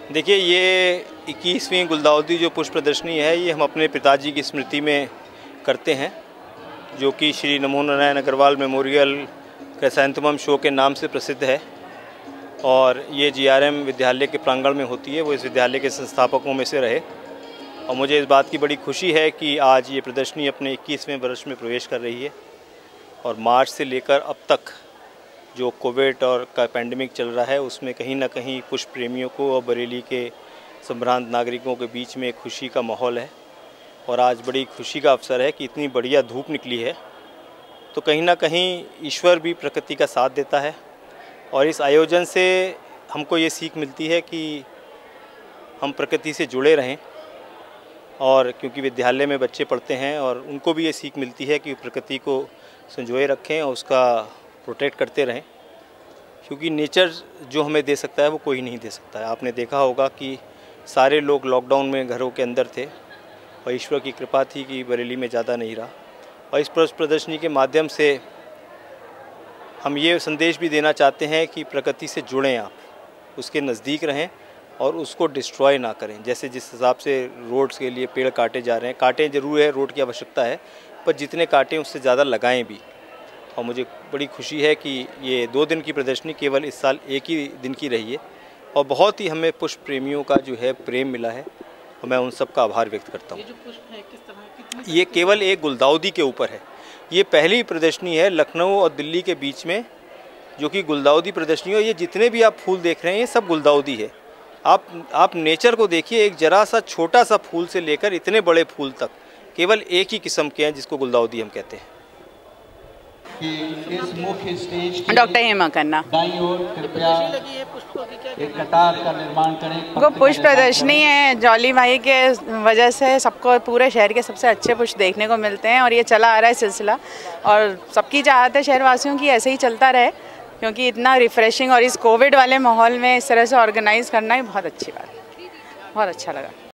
देखिए, ये 21वीं गुलदाउदी जो पुष्प प्रदर्शनी है, ये हम अपने पिताजी की स्मृति में करते हैं, जो कि Shri Namo Narayan Agrawal memorial chrysanthemum show के नाम से प्रसिद्ध है। और ये जीआरएम विद्यालय के प्रांगण में होती है। वो इस विद्यालय के संस्थापकों में से रहे और मुझे इस बात की बड़ी खुशी है कि आज ये प्रदर्शनी अपने 21वें वर्ष में प्रवेश कर रही है। और मार्च से लेकर अब तक जो कोविड और का पैंडेमिक चल रहा है, उसमें कहीं ना कहीं पुष्प प्रेमियों को और बरेली के संभ्रांत नागरिकों के बीच में एक खुशी का माहौल है। और आज बड़ी खुशी का अवसर है कि इतनी बढ़िया धूप निकली है, तो कहीं ना कहीं ईश्वर भी प्रकृति का साथ देता है। और इस आयोजन से हमको ये सीख मिलती है कि हम प्रकृति से जुड़े रहें, और क्योंकि विद्यालय में बच्चे पढ़ते हैं और उनको भी ये सीख मिलती है कि प्रकृति को संजोए रखें और उसका प्रोटेक्ट करते रहें, क्योंकि नेचर जो हमें दे सकता है वो कोई नहीं दे सकता है। आपने देखा होगा कि सारे लोग लॉकडाउन में घरों के अंदर थे और ईश्वर की कृपा थी कि बरेली में ज़्यादा नहीं रहा। और इस प्रदर्शनी के माध्यम से हम ये संदेश भी देना चाहते हैं कि प्रकृति से जुड़ें, आप उसके नज़दीक रहें और उसको डिस्ट्रॉय ना करें। जैसे जिस हिसाब से रोड्स के लिए पेड़ काटे जा रहे हैं, काटें ज़रूर है, रोड की आवश्यकता है, पर जितने काटें उससे ज़्यादा लगाएं भी। और मुझे बड़ी खुशी है कि ये 2 दिन की प्रदर्शनी केवल इस साल 1 ही दिन की रही है और बहुत ही हमें पुष्प प्रेमियों का जो है प्रेम मिला है और मैं उन सब का आभार व्यक्त करता हूँ। ये जो पुष्प है किस तरह, ये केवल एक गुलदाउदी के ऊपर है। ये पहली प्रदर्शनी है लखनऊ और दिल्ली के बीच में जो कि गुलदाउदी प्रदर्शनी है। ये जितने भी आप फूल देख रहे हैं ये सब गुलदाउदी है। आप नेचर को देखिए, एक जरा सा छोटा सा फूल से लेकर इतने बड़े फूल तक केवल एक ही किस्म के हैं जिसको गुलदाउदी हम कहते हैं। डॉक्टर हेमा खन्ना। वो पुष्प प्रदर्शनी है, जॉली भाई के वजह से सबको पूरे शहर के सबसे अच्छे पुष्प देखने को मिलते हैं और ये चला आ रहा है सिलसिला। और सबकी चाहत है शहरवासियों की ऐसे ही चलता रहे, क्योंकि इतना रिफ्रेशिंग और इस कोविड वाले माहौल में इस तरह से ऑर्गेनाइज करना ही बहुत अच्छी बात है। बहुत अच्छा लगा।